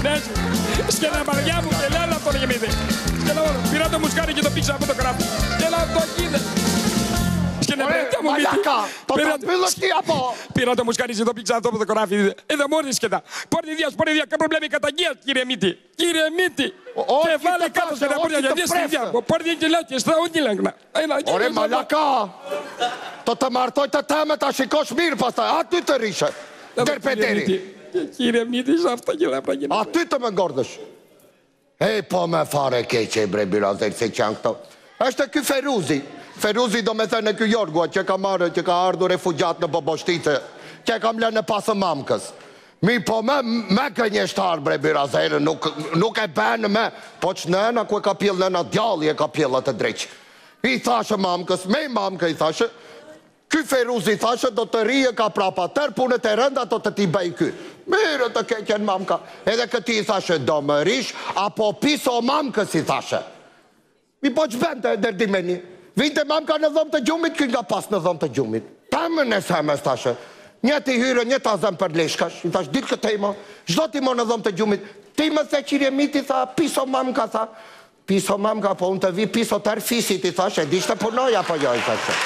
Εντάξει. Σκεδαμαριά μου και λέω να τον γεμίδε. Πήρα το μουσκάρι και το πήξα από το κράφι. Και λέω το γίνεται. Μαλάκα, το τραπήλος τι από. Πήρα το μουσκάρι και το πήξα αυτό από το κράφι. Εδώ μόλις και τα. Πορδιδίας, προβλέπει καταγγείας, κύριε Μύτη. Κύριε Μύτη. Και βάλε κάτω σε ένα πορδιά, γιατί στη διά. Πορδιά και λέω και στα όγγυλαγνα. Ωραία μαλάκα. Το ταμαρτώйте τάμετα σηκώς μύρπαστα. Α, τι το ρίσε. Τερπετέρι. Κύριε Μύτη, αυτά και να πράγει. Α, τι το με γκόρδες. Po me fare keqe bre birazer se që janë këto. Është ky Feruzi. Feruzi do me thënë ky Jorgua që ka marrë, që ka ardhur refugjat në Boboshtice, që kam lënë pasë mamkës. Mi po me gënjeshtar bre birazer, nuk e benë me, po që nëna ku e ka pjellë nëna djalli e ka pjellë të dreqë. I thashe mamkës, me mamkë i thashe, ky Feruzi thashe do të rije ka prapa tërë punët e rënda do të t'i bëj ky. Mirë të keqen mamka. Edhe këti i thashe do më rish, apo piso mamkës i thashe. Mi po që bente e derdimeni. Vinte mamka në dhomë të gjumit, kënë nga pas në dhomë të gjumit. Tamën e semes thashe. Një ti hyre, një ta zem për leshkash. I thash, ditë këtë mo, zdo ti mo në dhomë të gjumit. Ti më the qirje miti, tha, piso mamka, tha. Piso mamka, po unë të vi piso tërë fisit, i thashe, di shte punoj, apo jo, i thashe.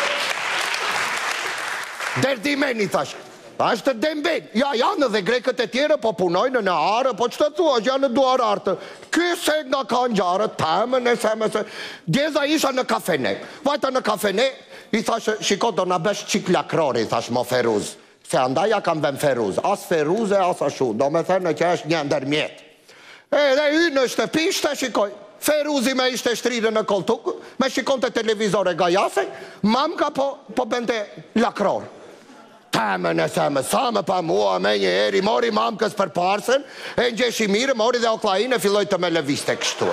Derdimeni, thashe. Ashtë të demben, ja janë dhe grekët e tjere, po punojnë në arë, po që të thua, që janë në duar artë. Kyse nga ka në gjarët, pëmën e semese. Djeza isha në kafene. Vajta në kafene, i thashe, shiko do në besh qik lakrori, i thashe, mo Feruz. Se andaja kam vem Feruz. As Feruz e as ashu, do me thënë që është një ndërmjet. Dhe y në shtëpi, shte shikoj. Feruzi me ishte shtrirë në koltuk, me shikon të televizore gajase, mamka po bende lakror. Temën e semë, sa më pa mua me një eri, mori mamkës për parsën, e në gjeshi mirë, mori dhe oklajin e filloj të me lëviste kështu.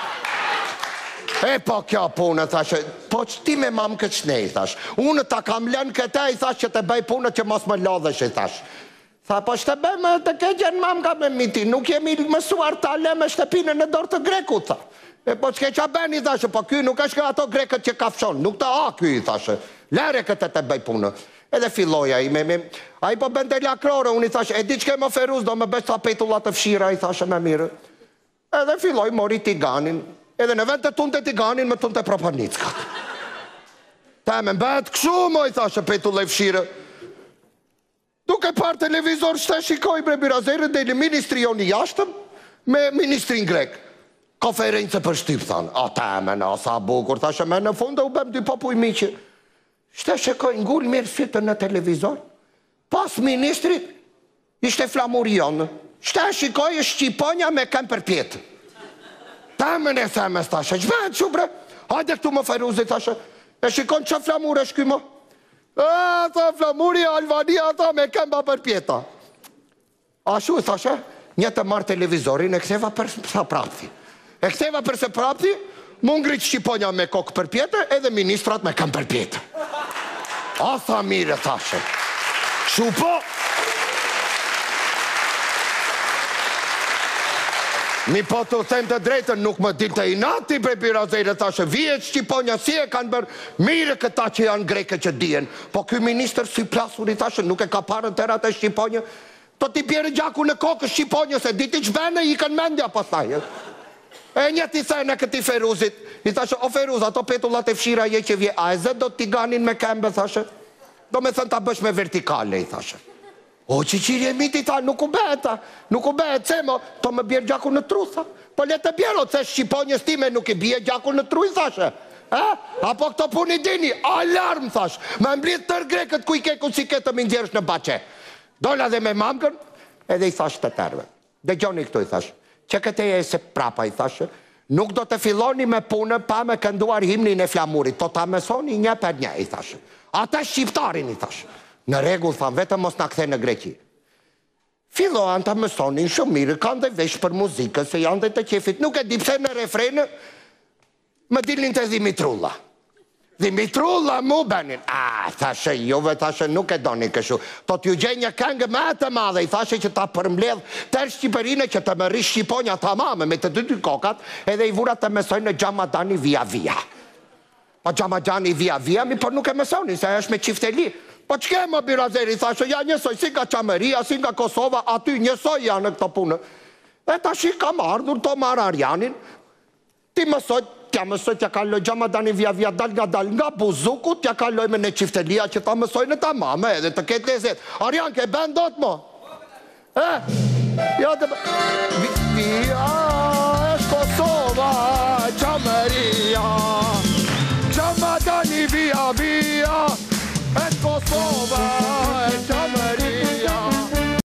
E po kjo punë, thashe, po që ti me mamkët shnej, thash, unë ta kam lënë këte, i thash që të bëj punë që mos më lodhesh, i thash. Tha, po që të bëj me të keqen mamka me miti, nuk jemi mësuar ta le me shtëpinë në dorë të greku, tha. E po që keqa beni, thashe, po ky nuk është ka ato grekët që kafshon, nuk ta a ky, thashe, lere këte të bëj punë. Edhe filloja i me, a i po bende lakrore, unë i thashe, e di që ke më Feruz, do me bësh sa petullat të fshira, i thashe me mirë. Edhe filloj, mori tiganin, edhe në vend të tunë të tiganin, me tunë të propanickat. Ta me mbet këshu, mo i thashe petullat e fshire. Duke par televizor, shte shikoj bre birazere, dhe i ministri jo një jashtëm, me ministrin grek. Konferencë për shtyp, thanë, a ta me në asa bukur, thashe me në fundë, u bem dy popu i miqë. Shte shikoj ngull mirë sytën në televizor. Pas ministrit, ishte flamurion. Shte shikoj Shqiponja me kem për pjetë. Temën e semes, thashe, gjbet që bre? Hajde këtu më Feruzi, thashe. E shikon që flamur e shkymo? Tha flamuri Albania, tha me kem për pjeta. Ashu, thashe, një të marë televizorin e ktheva për sa prapti. E ktheva për se prapti, mu ngrit Shqiponja me kokë për pjetë, edhe ministrat me kem për pjetë. A, tha mire, thashe. Shupo. Mi po të them të drejtën, nuk më dilte i nati bre birazere, thashe. Vijet Shqiponja, si e kanë bërë mire këta që janë greke që dijen. Po ky minister si plasur i thashe, nuk e ka parën të ratë e Shqiponja. To t'i bjerë gjaku në kokë Shqiponja, se diti që bene i kanë mendja pasaj. E një t'i thejnë e këti Feruzit, i thashe, o Feruz, ato petullat e fshira je që vje, a e zë do t'i ganin me kembe, thashe? Do me thënë t'a bësh me vertikale, i thashe. O, që qirje miti, tha, nuk u beta, cemo, to me bjerë gjaku në tru, tha. Po le të bjerë, o, të Shqiponjës time nuk i bje gjaku në tru, i thashe. Apo këto puni dini, alarm, thash, me mblit tër grekët ku i ke ku si ke të mindjerësh në bache. Dola dhe me mamkën, edhe i thash të terve. Dhe gjoni këtu, i thash. Që këte e se prapa, i thashe, nuk do të filloni me punë pa me kënduar himnin e flamurit, po ta mesoni një për një, i thashe. Ata shqiptarin, i thashe. Në regull, thamë, vetëm mos në kthe në Greqi. Fillohan të mesonin shumë mirë, kanë dhe vesh për muzikë, se janë dhe të qefit. Nuk e dipse në refrenë, më dilin të Dimitrulla. Dimitrulla mu benin. Thashe, juve, thashe, nuk e doni këshu. To t'ju gjej një këngë me të madhe, i thashe që ta përmbledh tërë Shqipërine që të më rish Shqiponja ta mame me të dy kokat, edhe i vurat të mesojnë në Gjamadani via via. Po Gjamadani via via, mi por nuk e mesoni, se është me qifteli. Po qke më birazeri, thashe, ja njësoj, si nga Qamëria, si nga Kosova, aty njësoj janë në këto punë. E ta și kam ardhur Tomar Arianin. Ti mësoj, t'ja mësoj, t'ja kaloj Xhamadani via dal nga buzuku, t'ja kaloj me në qiftelia që ta mësoj në ta mame edhe të ketë lezet. Arian, ke ben dot mo? Ja, është Kosova.